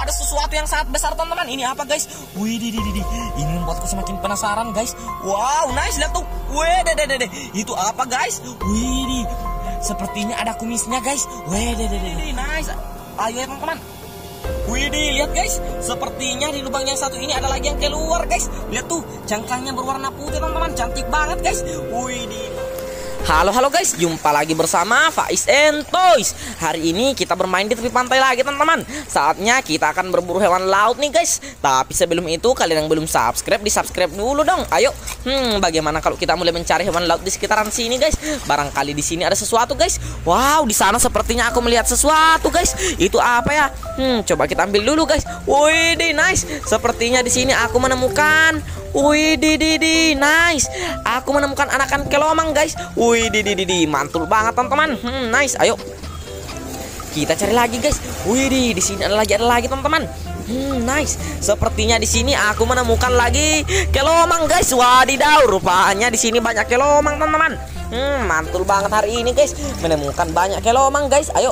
ada sesuatu yang sangat besar teman-teman. Ini apa guys? Wih, ini membuatku semakin penasaran guys. Wow, nice, lihat tuh. Wih, itu apa guys? Wih, sepertinya ada kumisnya guys. Wih, nice. Ayo ya teman-teman. Wih, lihat guys, sepertinya di lubang yang satu ini ada lagi yang keluar guys. Lihat tuh, cangkangnya berwarna putih teman-teman, cantik banget guys. Wih, halo guys, jumpa lagi bersama Faiz and Toys. Hari ini kita bermain di tepi pantai lagi teman-teman. Saatnya kita akan berburu hewan laut nih guys. Tapi sebelum itu kalian yang belum subscribe, di subscribe dulu dong. Ayo, bagaimana kalau kita mulai mencari hewan laut di sekitaran sini guys? Barangkali di sini ada sesuatu guys. Wow, di sana sepertinya aku melihat sesuatu guys. Itu apa ya? Coba kita ambil dulu guys. Wih, nice. Sepertinya di sini aku menemukan. Wih, nice. Aku menemukan anakan kelomang guys. Wih, mantul banget teman-teman. Nice. Ayo kita cari lagi guys. Wih, di sini ada lagi teman-teman. Nice. Sepertinya di sini aku menemukan lagi kelomang guys. Wadidaw, rupanya di sini banyak kelomang teman-teman. Mantul banget hari ini guys, menemukan banyak kelomang guys. Ayo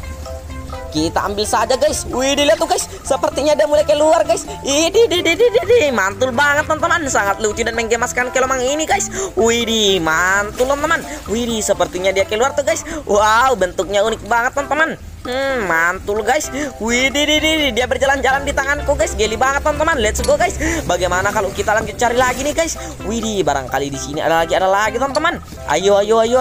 kita ambil saja guys. Wih, dilihat tuh guys, sepertinya dia mulai keluar guys. Mantul banget teman-teman, sangat lucu dan menggemaskan kelomang ini guys. Wih, mantul teman-teman. Wih, sepertinya dia keluar tuh guys. Wow, bentuknya unik banget teman-teman. Mantul guys. Wih, dia berjalan-jalan di tanganku guys. Geli banget teman-teman. Let's go guys. Bagaimana kalau kita lanjut cari lagi nih guys? Wih, barangkali di sini ada lagi teman-teman. Ayo.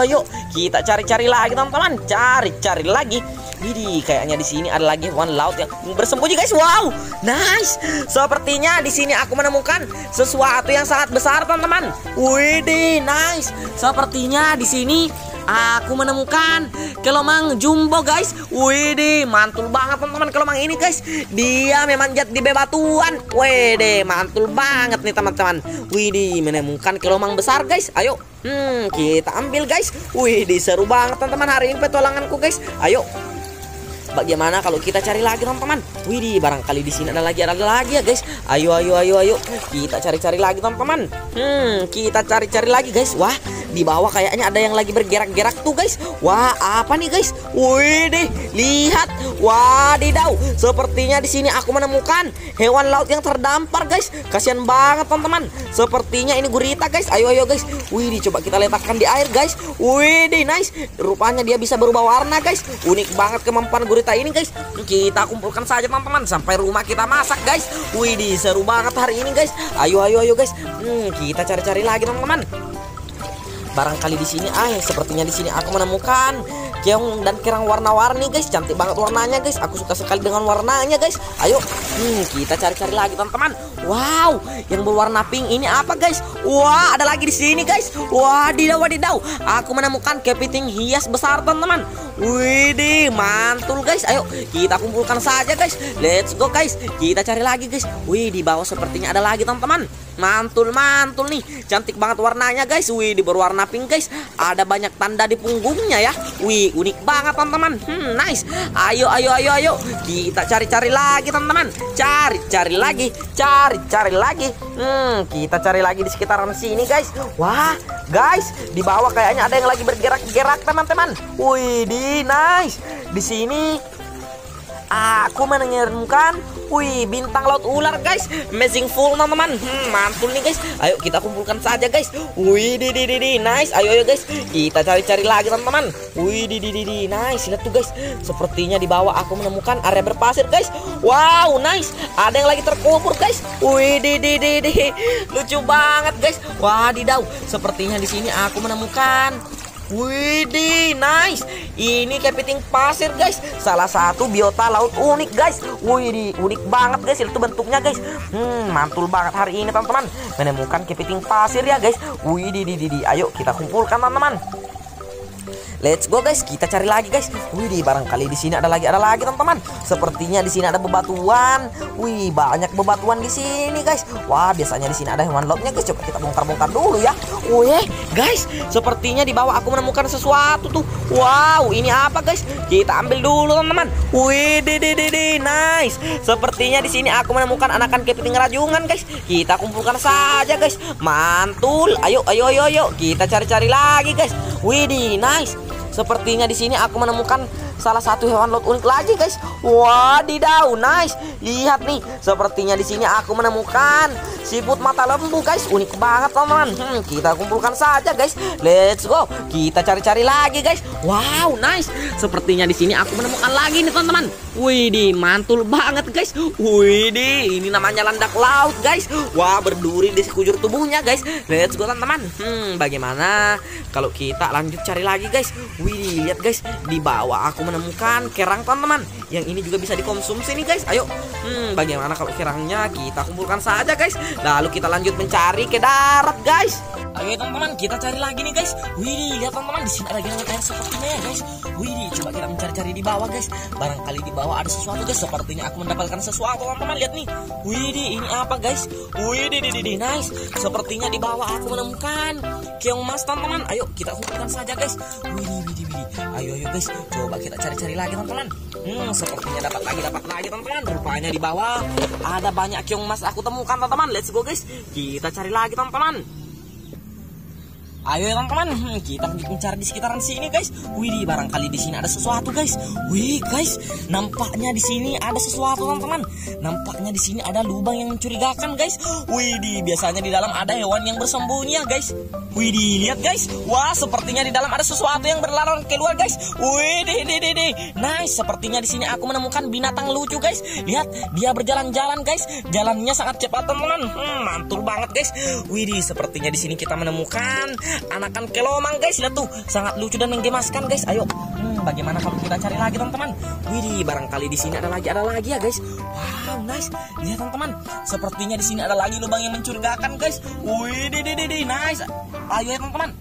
Kita cari lagi teman-teman. Cari lagi. Widih, kayaknya di sini ada lagi hewan laut yang bersembunyi guys. Wow, nice. Sepertinya di sini aku menemukan sesuatu yang sangat besar teman-teman. Widih, nice. Sepertinya di sini aku menemukan kelomang jumbo guys. Widih, mantul banget teman-teman kelomang ini guys. Dia memanjat di bebatuan. Widih, mantul banget nih teman-teman. Widih, menemukan kelomang besar guys. Ayo, kita ambil guys. Widih, seru banget teman-teman hari ini petualanganku guys. Ayo, bagaimana kalau kita cari lagi teman-teman? Widih, barangkali di sini ada lagi ya guys. Ayo. Kita cari lagi teman-teman. Kita cari lagi guys. Wah, di bawah kayaknya ada yang lagi bergerak-gerak tuh guys. Wah, apa nih guys? Widih, lihat. Wadidaw, sepertinya di sini aku menemukan hewan laut yang terdampar guys. Kasihan banget teman-teman. Sepertinya ini gurita guys. Ayo guys. Widih, coba kita letakkan di air guys. Widih, nice. Rupanya dia bisa berubah warna guys. Unik banget kemampuan gurita ini guys. Kita kumpulkan saja teman-teman sampai rumah kita masak guys. Widih, seru banget hari ini guys. Ayo guys. Kita cari lagi teman-teman. Barangkali di sini sepertinya di sini aku menemukan keong dan kerang warna-warni guys. Cantik banget warnanya guys. Aku suka sekali dengan warnanya guys. Ayo, kita cari lagi teman-teman. Wow, yang berwarna pink ini apa guys? Wah, ada lagi di sini guys. Wadidaw. Aku menemukan kepiting hias besar teman-teman. Widih, mantul guys. Ayo kita kumpulkan saja guys. Let's go guys. Kita cari lagi guys. Wih, di bawah sepertinya ada lagi teman-teman. Mantul nih. Cantik banget warnanya guys. Wih, berwarna pink guys. Ada banyak tanda di punggungnya ya. Wih, unik banget teman-teman. Nice. Ayo. Kita cari lagi teman-teman. Cari lagi. Kita cari lagi di sekitaran sini guys. Wah, guys, di bawah kayaknya ada yang lagi bergerak-gerak teman-teman. Wih, nice. Di sini aku menemukan bintang laut ular guys. Amazing full teman-teman. Mantul nih guys. Ayo kita kumpulkan saja guys. Wih, nice. Ayo guys. Kita cari lagi teman-teman. Wih, nice. Lihat tuh guys. Sepertinya di bawah aku menemukan area berpasir guys. Wow, nice. Ada yang lagi terkubur guys. Wih, lucu banget guys. Wadidaw. Sepertinya di sini aku menemukan. Widih, nice. Ini kepiting pasir guys. Salah satu biota laut unik guys. Widih, unik banget guys. Itu bentuknya guys. Mantul banget hari ini teman-teman. Menemukan kepiting pasir ya guys. Widih. Ayo kita kumpulkan teman-teman. Let's go guys, kita cari lagi guys. Wih, barangkali di sini ada lagi teman-teman. Sepertinya di sini ada bebatuan. Wih, banyak bebatuan di sini guys. Wah, biasanya di sini ada hewan lautnya guys. Coba kita bongkar-bongkar dulu ya. Wih, guys, sepertinya di bawah aku menemukan sesuatu tuh. Wow, ini apa guys? Kita ambil dulu teman-teman. Wih, nice. Sepertinya di sini aku menemukan anakan kepiting rajungan guys. Kita kumpulkan saja guys. Mantul. Ayo. Kita cari-cari lagi guys. Wih, nice. Sepertinya di sini aku menemukan salah satu hewan laut unik lagi guys. Wadidaw, nice. Lihat nih, sepertinya di sini aku menemukan siput mata lembu guys. Unik banget teman-teman. Kita kumpulkan saja guys. Let's go. Kita cari-cari lagi guys. Wow, nice. Sepertinya di sini aku menemukan lagi nih teman-teman. Widih, mantul banget guys. Widih, ini namanya landak laut guys. Wah, berduri di sekujur tubuhnya guys. Let's go teman-teman. Bagaimana kalau kita lanjut cari lagi guys? Widih, lihat guys, di bawah aku menemukan kerang teman-teman. Yang ini juga bisa dikonsumsi nih guys. Ayo, bagaimana kalau kerangnya kita kumpulkan saja guys. Lalu kita lanjut mencari ke darat guys. Ayo teman-teman, kita cari lagi nih guys. Widih, lihat teman-teman, di sini ada genangan air sepertinya ya guys. Widih, coba kita mencari-cari di bawah guys. Barangkali di bawah ada sesuatu guys. Sepertinya aku mendapatkan sesuatu teman-teman. Lihat nih. Widih, ini apa guys? Widih, nice. Sepertinya di bawah aku menemukan keong emas teman-teman. Ayo kita kumpulkan saja guys. Widih. Ayo guys, coba kita cari-cari lagi teman-teman. Sepertinya dapat lagi teman-teman. Rupanya di bawah ada banyak keong emas aku temukan teman-teman. Let's go guys. Kita cari lagi teman-teman. Ayo teman-teman, kita mencari di sekitaran sini guys. Widih, barangkali di sini ada sesuatu guys. Wih guys, nampaknya di sini ada sesuatu teman-teman. Nampaknya di sini ada lubang yang mencurigakan guys. Widih, biasanya di dalam ada hewan yang bersembunyi ya guys. Widih, lihat guys. Wah, sepertinya di dalam ada sesuatu yang berlalang keluar guys. Widih, nice. Sepertinya di sini aku menemukan binatang lucu guys. Lihat, dia berjalan-jalan guys. Jalannya sangat cepat teman-teman. Mantul banget guys. Widih, sepertinya di sini kita menemukan anakan kelomang guys. Lihat tuh, sangat lucu dan menggemaskan guys. Ayo, bagaimana kalau kita cari lagi teman-teman? Widih, barangkali di sini ada lagi ya guys. Wow, nice. Lihat teman-teman, sepertinya di sini ada lagi lubang yang mencurigakan guys. Widih, nice. Ayo ya teman-teman.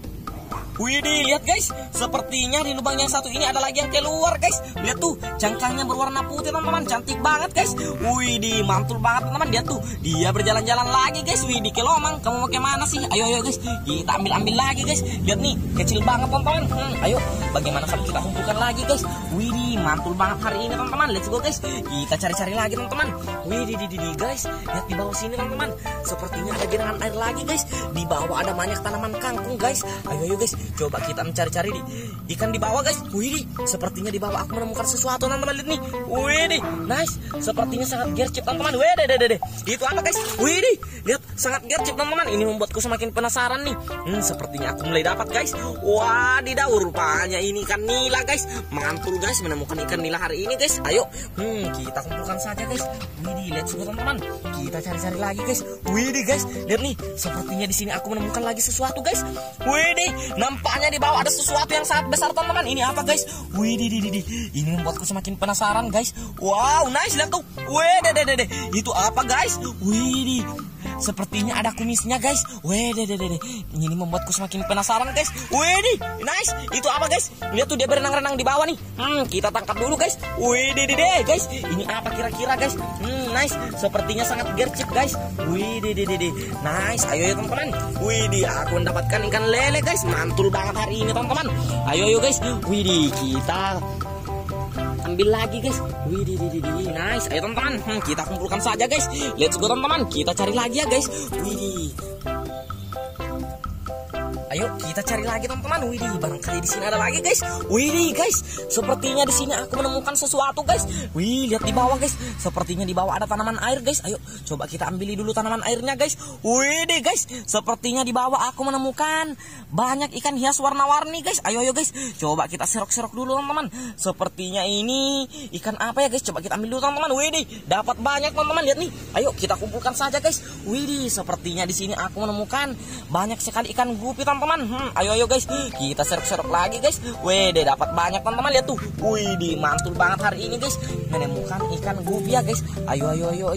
Widih, lihat guys, sepertinya di lubang yang satu ini ada lagi yang keluar guys. Lihat tuh, cangkangnya berwarna putih teman-teman, cantik banget guys. Widih, mantul banget teman-teman. Lihat tuh, dia berjalan-jalan lagi guys. Widih, kelomang, kamu mau kemana sih? Ayo guys, kita ambil lagi guys. Lihat nih, kecil banget teman-teman. Ayo, bagaimana kalau kita kumpulkan lagi guys? Widih, mantul banget hari ini teman-teman. Let's go guys, kita cari-cari lagi teman-teman. Widih, guys, lihat di bawah sini teman-teman. Sepertinya ada genangan air lagi guys. Di bawah ada banyak tanaman kangkung guys. Ayo guys, coba kita mencari-cari di ikan di bawah guys. Widih, sepertinya di bawah aku menemukan sesuatu teman-teman. Lihat nih. Widih, nice. Sepertinya sangat gercep teman-teman. Widih, itu apa guys? Widih, lihat, sangat gercep teman-teman. Ini membuatku semakin penasaran nih. Sepertinya aku mulai dapat guys. Wadidaw, rupanya ini ikan nila guys. Mantul guys menemukan ikan nila hari ini guys. Ayo, kita kumpulkan saja guys. Widih, let's go teman-teman. Kita cari-cari lagi guys. Widih guys, lihat nih. Sepertinya di sini aku menemukan lagi sesuatu guys. Widih, nampaknya di bawah ada sesuatu yang sangat besar teman-teman. Ini apa guys? Widih, ini membuatku semakin penasaran guys. Wow, nice. Lihat tuh. Widih, itu apa guys? Widih, sepertinya ada kumisnya guys. Widih, ini membuatku semakin penasaran guys. Widih, nice. Itu apa guys? Lihat tuh, dia berenang-renang di bawah nih. Kita tangkap dulu guys. Widih, guys, ini apa kira-kira guys? Nice. Sepertinya sangat gercep guys. Widih, nice. Ayo ya teman-teman. Widih, aku mendapatkan ikan lele guys. Mantul banget hari ini teman-teman. Ayo guys. Widih, kita ambil lagi guys. Widih, nice. Ayo teman-teman, kita kumpulkan saja guys. Let's go teman-teman, kita cari lagi ya guys. Widih, ayo kita cari lagi teman-teman. Widih, barangkali di sini ada lagi guys. Widih guys, sepertinya di sini aku menemukan sesuatu guys. Wih, lihat di bawah guys. Sepertinya di bawah ada tanaman air guys. Ayo coba kita ambil dulu tanaman airnya guys. Widih guys, sepertinya di bawah aku menemukan banyak ikan hias warna-warni guys. Ayo guys, coba kita serok-serok dulu teman-teman. Sepertinya ini ikan apa ya guys? Coba kita ambil dulu teman-teman. Widih, dapat banyak teman-teman. Lihat nih. Ayo kita kumpulkan saja guys. Widih, sepertinya di sini aku menemukan banyak sekali ikan gupi teman-teman. Ayo guys, kita serok-serok lagi guys. Wede, dapat banyak teman-teman. Lihat tuh. Widih, mantul banget hari ini guys, menemukan ikan gupi ya guys. Ayo.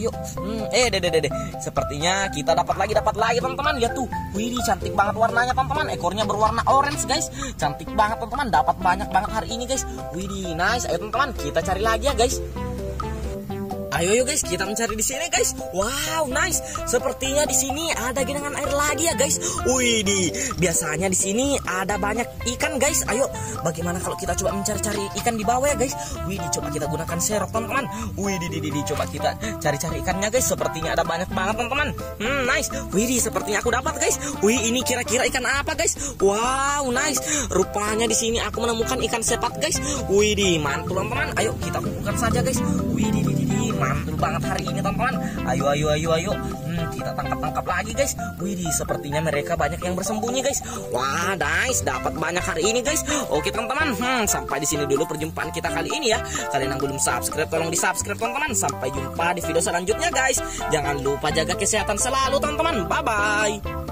Sepertinya kita dapat lagi teman-teman. Lihat tuh. Widih, cantik banget warnanya teman-teman. Ekornya berwarna orange guys. Cantik banget teman-teman. Dapat banyak banget hari ini guys. Widih, nice. Ayo teman-teman, kita cari lagi ya guys. Ayo guys, kita mencari di sini guys. Wow, nice. Sepertinya di sini ada genangan air lagi ya guys. Widih, biasanya di sini ada banyak ikan guys. Ayo, bagaimana kalau kita coba mencari-cari ikan di bawah ya guys? Widih, coba kita gunakan serok teman-teman. Widih, coba kita cari-cari ikannya guys. Sepertinya ada banyak banget teman-teman. Nice. Widih, sepertinya aku dapat guys. Wih, ini kira-kira ikan apa guys? Wow, nice. Rupanya di sini aku menemukan ikan sepat guys. Widih, mantul teman-teman. Ayo kita kumpulkan saja guys. Widih, mantul banget hari ini teman-teman. Ayo. Kita tangkap lagi guys. Widih, sepertinya mereka banyak yang bersembunyi guys. Wah, nice, dapat banyak hari ini guys. Oke teman-teman, sampai di sini dulu perjumpaan kita kali ini ya. Kalian yang belum subscribe tolong di subscribe teman-teman. Sampai jumpa di video selanjutnya guys. Jangan lupa jaga kesehatan selalu teman-teman. Bye bye.